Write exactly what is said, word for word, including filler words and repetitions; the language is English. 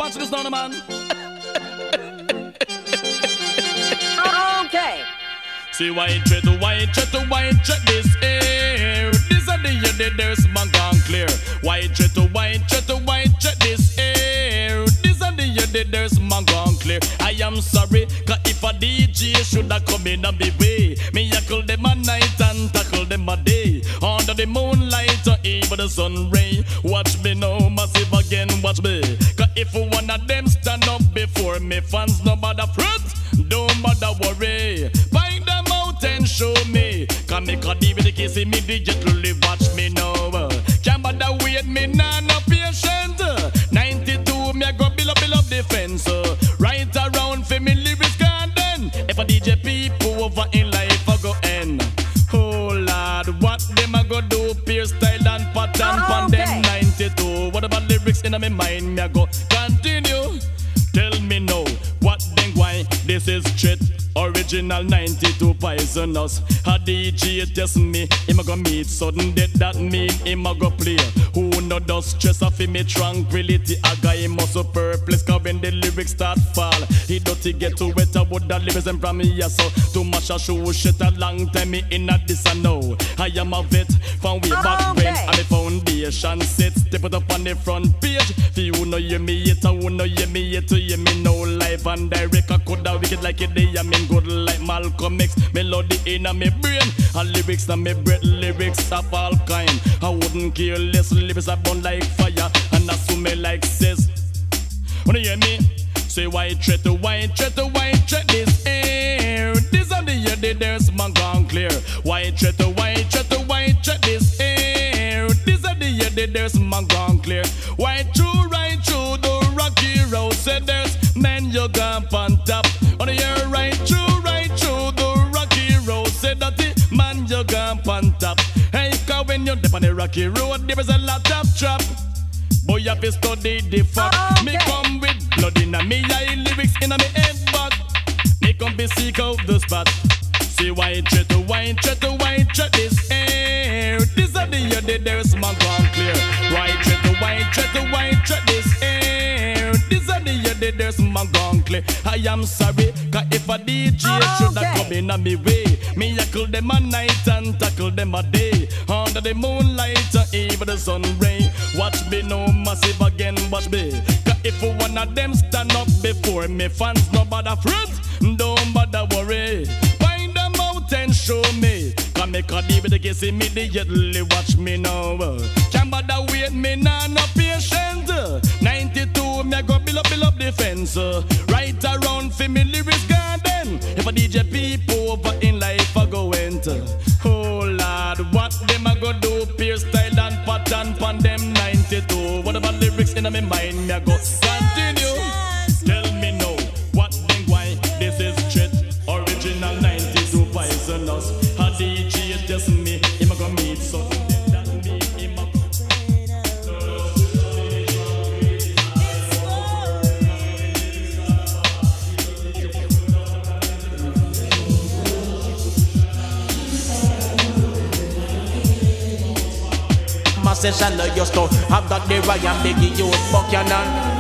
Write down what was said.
Watch this now, man. Okay. See why tread to white, tread to white, tread this air. This are the year that there's man gone clear. White tread to white, tread to white, tread this air. This are the year that there's man gone clear. I am sorry, cause if a D J should have come in a big way, me I call them a night and tackle them a day. Under the moonlight or even the sun ray. Watch me now, massive again, watch me. Cause if one of them stand up before me, fans no bother fret, don't bother worry. Find them out and show me. Can make a D V D case immediately, watch me now. Can't bother wait, me nah no patient. ninety-two, me I go build up, build up defense. Right around for me lyrics garden. If a D J people over in life I go end. Oh Lord, what them I go do? Peer style and pattern oh, from okay. them ninety-two. What about lyrics in my mind? Me I go continue. Tell me now, what then why this is shit. Original ninety-two poisonous. A D J test me, him a go meet sudden death. That mean him a go play. Who no does stress off in me tranquility. A guy must purpose, cause when the lyrics start fall, he dirty get to wet about the lyrics and from me. Yeah, so too much a show shit a long time me in a this I know. I am a vet from way back okay. when, and the foundation set. Step it up on the front page. If you know hear me yet, who know hear me yet, to hear me no live and direct. I could have wicked like it day. I mean good like Malcolm X. Melody in a me brain, and lyrics na me breath. Lyrics of all kind. I wouldn't care less. Lyrics are burn like fire, and I assume me like says. Wanna hear me? Say white tread to white, tread to white, tread this air. This are the year that there's man gone clear. White tread to white, tread to white, tread this air. This are the year that there's man gone clear. White true, right through the rocky road. Said there's men you gone on top. On the year right true, right through the rocky road. Said that the man you gone on top. Hey, cause when you're up on the rocky road, there is a lot of trap. Boy, you have to study the fact. Oh, okay. Me come with blood in a me eye, lyrics in a me head, but me come be seek out the spot. See white tread to white, tread to white, tread this air. This are the year that there's man gone clear. White tread to white, tread to white, tread this air. This are the year that there's man gone clear. I am sorry, cause if a D J oh, should have okay. come in a me way, me I call them a night and tackle them a day. Under the moonlight or even the sun ray. Watch me no massive again, watch me. Cause if one of them stand up before me, fans no bother fret, don't bother worry. Find them out and show me. Cause make a D V D case immediately, watch me now. Can't bother wait, me nah no patient. ninety-two, me I go build up, build up defense. Right around for me lyrics garden. If a D J people over in life I go enter. Oh Lord, what them I go do? Peer style and pattern pon them ninety-two. What about lyrics in my mind? Me I go continue. Tell me now, what then why this is shit. Original ninety-two poisonous. A D J test me, him a go meet something that me him a session no just to have that the Ryan Biggie youth Buchanan.